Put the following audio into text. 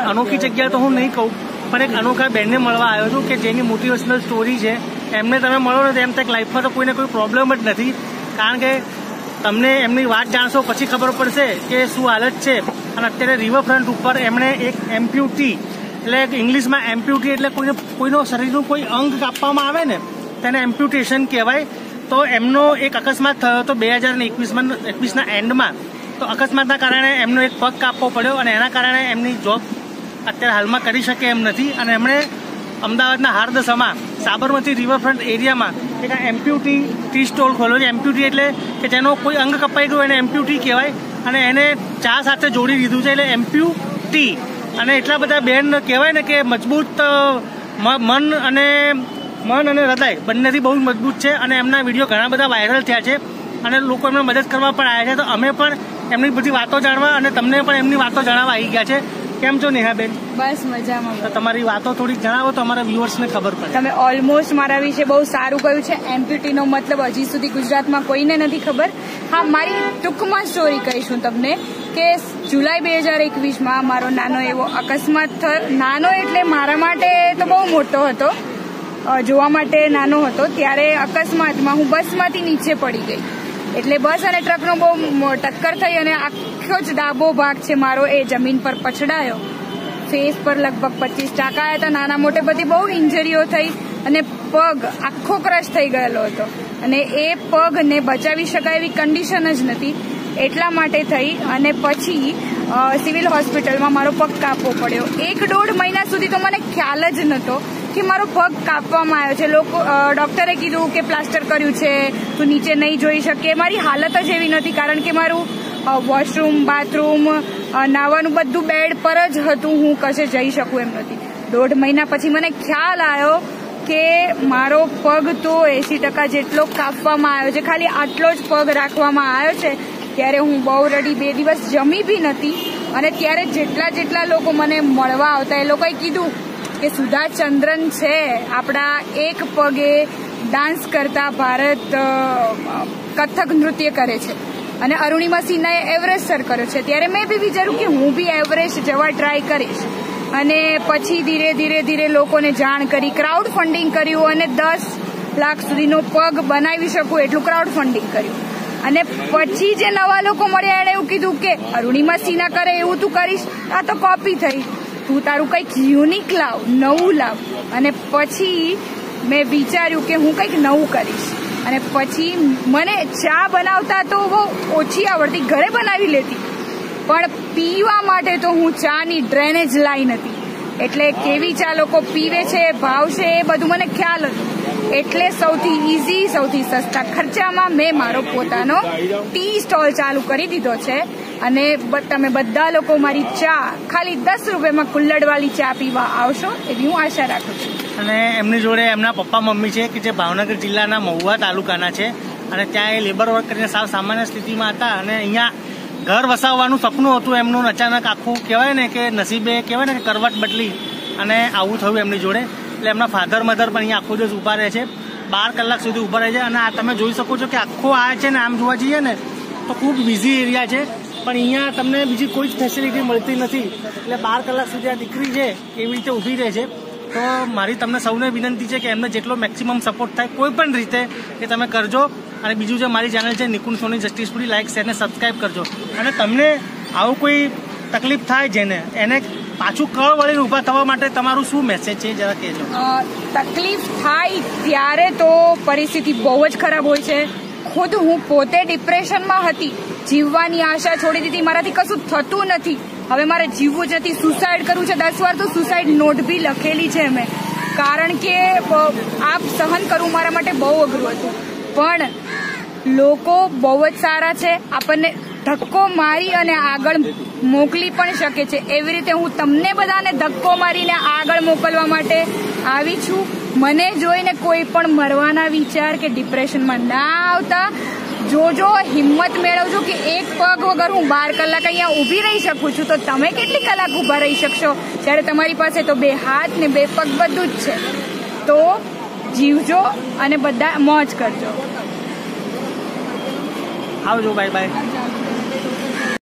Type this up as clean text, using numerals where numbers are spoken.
અનોખી જગ્યા તો હું નહીં કહું, પણ એક અનોખા બેનને મળવા આવ્યો છું કે જેની મોટિવેશનલ સ્ટોરી છે. એમને તમે મળો ને તો એમ થાય લાઈફમાં તો કોઈને કોઈ પ્રોબ્લેમ જ નથી, કારણ કે તમને એમની વાત જાણશો પછી ખબર પડશે કે શું હાલત છે. અને અત્યારે રિવરફ્રન્ટ ઉપર એમણે એક એમ્પ્યુટી એટલે ઇંગ્લિશમાં એમ્પ્યુટી એટલે કોઈનો શરીરનું કોઈ અંગ કાપવામાં આવે ને તેને એમ્પ્યુટેશન કહેવાય. તો એમનો એક અકસ્માત થયો હતો 2021ના એન્ડમાં. તો અકસ્માતના કારણે એમનો એક પગ કાપવો પડ્યો અને એના કારણે એમની જોબ અત્યારે હાલમાં કરી શકે એમ નથી. અને એમણે અમદાવાદના હાર્દસમાં સાબરમતી રિવરફ્રન્ટ એરિયામાં એક એમ્પ્યુટી ટી સ્ટોલ ખોલ્યો છે. એમ્પ્યુટી એટલે કે જેનો કોઈ અંગ કપાઈ ગયો એને એમ્પ્યુટી કહેવાય, અને એને ચા સાથે જોડી દીધું છે એટલે એમ્પ્યુટી. અને એટલા બધા બેન કહેવાય ને કે મજબૂત મન અને હૃદય બંનેથી બહુ મજબૂત છે. અને એમના વિડીયો ઘણા બધા વાયરલ થયા છે અને લોકો એમને મદદ કરવા પણ આવ્યા છે. તો અમે પણ એમની બધી વાતો જાણવા અને તમને પણ એમની વાતો જણાવવા આવી ગયા છે. કેમ છો નેહાબેન? બસ મજામાં. તો તમારી વાતો થોડીક જણાવો તો અમારા વ્યુઅર્સને ખબર પડે. તમે ઓલમોસ્ટ મારા વિશે બહુ સારું કહ્યું છે. એમ્પ્યુટીનો મતલબ હજી સુધી ગુજરાતમાં કોઈને નથી ખબર. હા, મારી ટૂંકમાં સ્ટોરી કહીશું તમને કે જુલાઈ 2021માં મારો નાનો એવો અકસ્માત થયો. નાનો એટલે મારા માટે તો બહુ મોટો હતો, જોવા માટે નાનો હતો. ત્યારે અકસ્માતમાં હું બસમાંથી નીચે પડી ગઈ. એટલે બસ અને ટ્રકનો બહુ ટક્કર થઈ અને આખો જ ડાબો ભાગ છે મારો એ જમીન પર પછડાયો. ફેસ પર લગભગ 25 ટાંકા હતા. નાના મોટે બધી બહુ ઇન્જરીઓ થઈ અને પગ આખો ક્રશ થઈ ગયેલો હતો. અને એ પગને બચાવી શકાય એવી કન્ડિશન જ નથી. એટલા માટે થઈ અને પછી સિવિલ હોસ્પિટલમાં મારો પગ કાપવો પડ્યો. 1-1.5 મહિના સુધી તો મને ખ્યાલ જ નહોતો કે મારો પગ કાપવામાં આવ્યો છે. ડોક્ટરે કીધું કે પ્લાસ્ટર કર્યું છે, તું નીચે નહીં જોઈ શકે. મારી હાલત જ એવી નથી, કારણ કે મારું વોશરૂમ, બાથરૂમ, નાવાનું બધું બેડ પર જ હતું. હું કશે જઈ શકું એમ નથી. 1.5 મહિના પછી મને ખ્યાલ આવ્યો કે મારો પગ તો 80% જેટલો કાપવામાં આવ્યો છે. ખાલી આટલો જ પગ રાખવામાં આવ્યો છે. ત્યારે હું બહુ રડી, 2 દિવસ જમી બી નથી. અને ત્યારે જેટલા લોકો મને મળવા આવતા એ લોકોએ કીધું કે સુધા ચંદ્રન છે આપણા એક પગે ડાન્સ કરતા ભારત કથક નૃત્ય કરે છે, અને અરુણિમા સિન્હાએ એવરેસ્ટ સર કર્યો છે. ત્યારે મેં બી વિચાર્યું કે હું બી એવરેસ્ટ જવા ટ્રાય કરીશ. અને પછી ધીરે લોકોને જાણ કરી, ક્રાઉડ ફંડિંગ કર્યું અને 10 લાખ સુધીનો પગ બનાવી શકું એટલું ક્રાઉડ ફંડિંગ કર્યું. અને પછી જે નવા લોકો મળ્યા એણે એવું કીધું કે અરુણિમા સિન્હા કરે એવું તું કરીશ, આ તો કોપી થઈ, તું તારું કંઈક યુનિક લાવ, નવું લાવ. અને પછી મેં વિચાર્યું કે હું કંઈક નવું કરીશ. અને પછી મને ચા બનાવતા તો બહુ ઓછી આવડતી, ઘરે બનાવી લેતી, પણ પીવા માટે તો હું ચાની ડ્રેનેજ લાઈ નથી. એટલે કેવી ચા લોકો પીવે છે, ભાવ છે, એ બધું મને ખ્યાલ હતું. એટલે સૌથી ઇઝી, સૌથી સસ્તા ખર્ચામાં મેં મારો પોતાનો ટી સ્ટોલ ચાલુ કરી દીધો છે. અને તમે બધા લોકો મારી ચા ખાલી 10 રૂપિયામાં કુલ્લડવાળી ચા પીવા આવશો એવી હું આશા રાખું છું. અને એમની જોડે એમના પપ્પા મમ્મી છે કે જે ભાવનગર જિલ્લાના મહુવા તાલુકાના છે, અને ત્યાં એ લેબર વર્ક કરીને સાવ સામાન્ય સ્થિતિમાં હતા. અને અહીંયા ઘર વસાવવાનું સપનું હતું એમનું. અચાનક આખું કહેવાય ને કે નસીબે કહેવાય ને કે કરવટ બદલી અને આવું થયું એમની જોડે. એટલે એમના ફાધર મધર પણ અહીંયા આખો દિવસ ઊભા રહે છે, 12 કલાક સુધી ઊભા રહે છે. અને આ તમે જોઈ શકો છો કે આખો આ છે ને, આમ જોવા જઈએ ને તો ખૂબ બિઝી એરિયા છે, પણ અહીંયા તમને બીજી કોઈ જ ફેસિલિટી મળતી નથી. એટલે 12 કલાક સુધી આ દીકરી છે એવી રીતે ઊભી રહે છે. તો મારી તમને સૌને વિનંતી છે કે એમને જેટલો મેક્સિમમ સપોર્ટ થાય કોઈ પણ રીતે એ તમે કરજો. અને બીજું જે મારી ચેનલ છે નિકુંજ સોની જસ્ટિસપુરી, લાઈક, શેર ને સબસ્ક્રાઈબ કરજો. અને તમને આવું કોઈ તકલીફ થાય જેને એને પાછું કળ વળીને ઊભા થવા માટે તમારું શું મેસેજ છે જરા કહેજો. તકલીફ થાય ત્યારે તો પરિસ્થિતિ બહુ જ ખરાબ હોય છે. ખુદ હું પોતે ડિપ્રેશનમાં હતી, જીવવાની આશા છોડી દીધી, મારાથી કશું થતું નથી, હવે મારે જીવવું જ નથી, સુસાઇડ કરવું છે. 10 વાર તો સુસાઇડ નોટ બી લખેલી છે મેં, કારણ કે આપ સહન કરવું મારા માટે બહુ અઘરું હતું. પણ લોકો બહુ જ સારા છે, આપણને ધક્કો મારી અને આગળ મોકલી પણ શકે છે. એવી રીતે હું તમને બધાને ધક્કો મારીને આગળ મોકલવા માટે આવી છું. મને જોઈને કોઈ પણ મરવાના વિચાર કે ડિપ્રેશનમાં ના આવતા. જોજો, હિંમત મેળવજો કે એક પગ વગર હું 12 કલાક અહીંયા ઊભી રહી શકું છું, તો તમે કેટલી કલાક ઊભા રહી શકશો જ્યારે તમારી પાસે તો 2 હાથ ને 2 પગ બધું જ છે. તો જીવજો અને બધા મોજ કરજો. આવજો, બાય બાય.